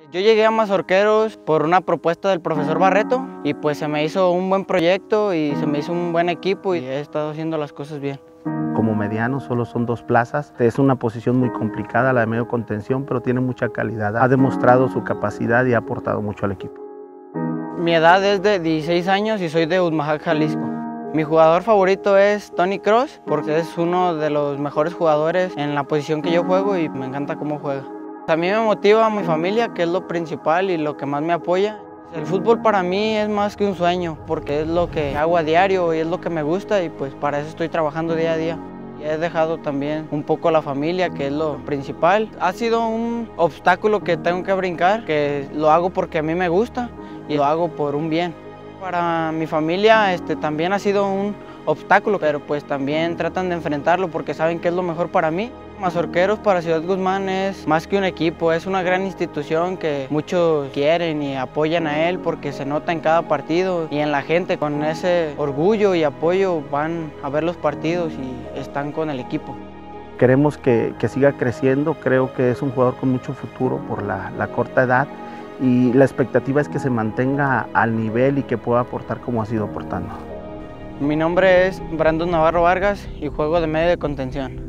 Yo llegué a Mazorqueros por una propuesta del profesor Barreto y pues se me hizo un buen proyecto y se me hizo un buen equipo y he estado haciendo las cosas bien. Como mediano solo son 2 plazas, es una posición muy complicada la de medio contención, pero tiene mucha calidad. Ha demostrado su capacidad y ha aportado mucho al equipo. Mi edad es de 16 años y soy de Uzmajac, Jalisco. Mi jugador favorito es Toni Kroos porque es uno de los mejores jugadores en la posición que yo juego y me encanta cómo juega. A mí me motiva mi familia, que es lo principal y lo que más me apoya. El fútbol para mí es más que un sueño, porque es lo que hago a diario y es lo que me gusta y pues para eso estoy trabajando día a día. Y he dejado también un poco la familia, que es lo principal. Ha sido un obstáculo que tengo que brincar, que lo hago porque a mí me gusta y lo hago por un bien. Para mi familia también ha sido un obstáculo, pero pues también tratan de enfrentarlo porque saben que es lo mejor para mí. Mazorqueros para Ciudad Guzmán es más que un equipo, es una gran institución que muchos quieren y apoyan a él porque se nota en cada partido y en la gente. Con ese orgullo y apoyo van a ver los partidos y están con el equipo. Queremos que siga creciendo, creo que es un jugador con mucho futuro por la corta edad y la expectativa es que se mantenga al nivel y que pueda aportar como ha sido aportando. Mi nombre es Brandon Navarro Vargas y juego de medio de contención.